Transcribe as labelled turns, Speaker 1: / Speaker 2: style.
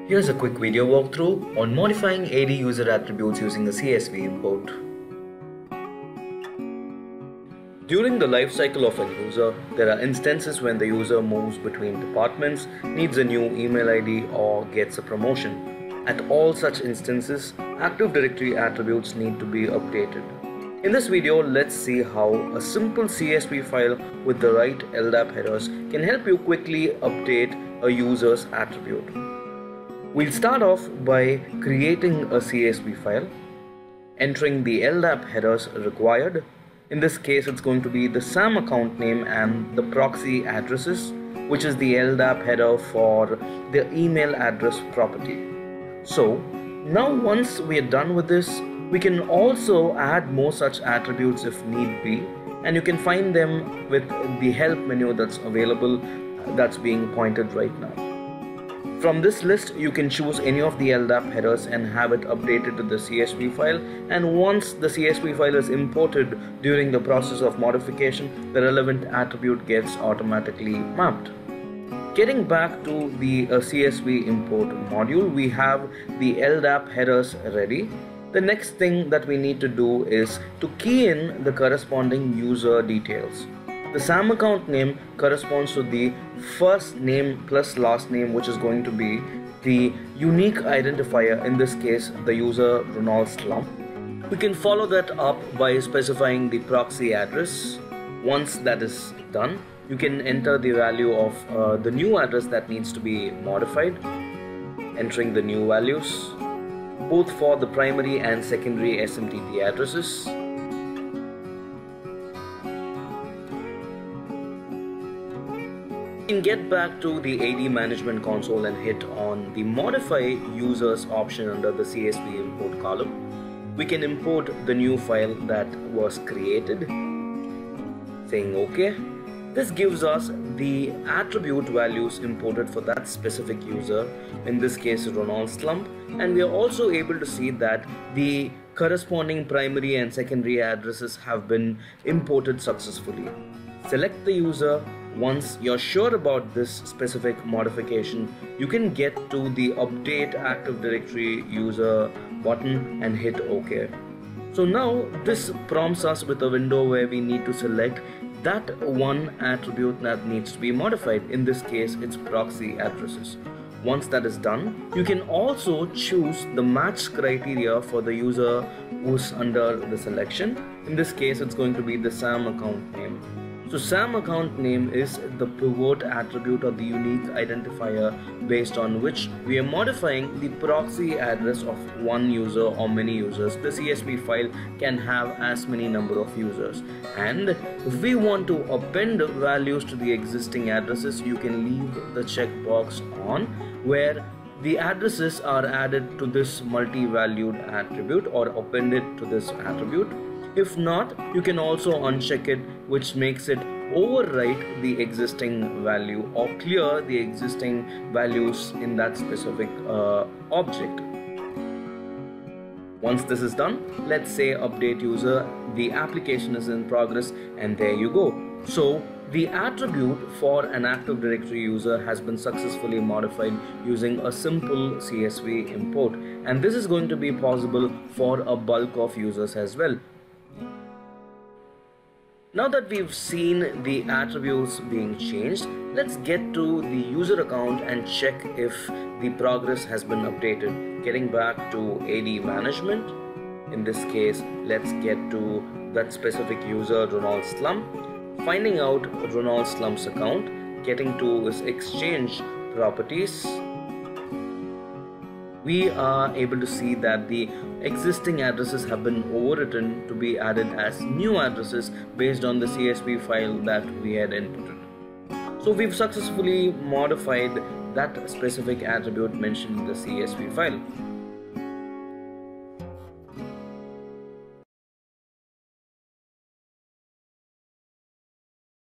Speaker 1: Here's a quick video walkthrough on modifying AD user attributes using a CSV import. During the life cycle of a user, there are instances when the user moves between departments, needs a new email ID, or gets a promotion. At all such instances, Active Directory attributes need to be updated. In this video, let's see how a simple CSV file with the right LDAP headers can help you quickly update a user's attribute. We'll start off by creating a CSV file, entering the LDAP headers required. In this case, it's going to be the SAM account name and the proxy addresses, which is the LDAP header for the email address property. So now once we are done with this, we can also add more such attributes if need be, and you can find them with the help menu that's available, that's being pointed right now. From this list, you can choose any of the LDAP headers and have it updated to the CSV file, and once the CSV file is imported during the process of modification, the relevant attribute gets automatically mapped. Getting back to the CSV import module, we have the LDAP headers ready. The next thing that we need to do is to key in the corresponding user details. The SAM account name corresponds to the first name plus last name, which is going to be the unique identifier, in this case the user Ronald Slump. We can follow that up by specifying the proxy address. Once that is done, you can enter the value of the new address that needs to be modified, entering the new values both for the primary and secondary SMTP addresses. You can get back to the AD management console and hit on the modify users option under the CSV import column. We can import the new file that was created, saying OK. This gives us the attribute values imported for that specific user, in this case Ronald Slump, and we are also able to see that the corresponding primary and secondary addresses have been imported successfully. Select the user. Once you're sure about this specific modification, you can get to the Update Active Directory User button and hit OK. So now this prompts us with a window where we need to select that one attribute that needs to be modified. In this case, it's proxy addresses. Once that is done, you can also choose the match criteria for the user who's under the selection. In this case, it's going to be the SAM account name. So SAM account name is the pivot attribute or the unique identifier based on which we are modifying the proxy address of one user or many users. The CSV file can have as many number of users, and if we want to append values to the existing addresses, you can leave the checkbox on where the addresses are added to this multi-valued attribute or appended to this attribute. If not, you can also uncheck it, which makes it overwrite the existing value or clear the existing values in that specific object. Once this is done, let's say update user, the application is in progress, and there you go. So the attribute for an Active Directory user has been successfully modified using a simple CSV import, and this is going to be possible for a bulk of users as well. Now that we've seen the attributes being changed, let's get to the user account and check if the progress has been updated. Getting back to AD management, in this case, let's get to that specific user Ronald Slump, finding out Ronald Slump's account, getting to his exchange properties. We are able to see that the existing addresses have been overwritten to be added as new addresses based on the CSV file that we had inputted. So we've successfully modified that specific attribute mentioned in the CSV file.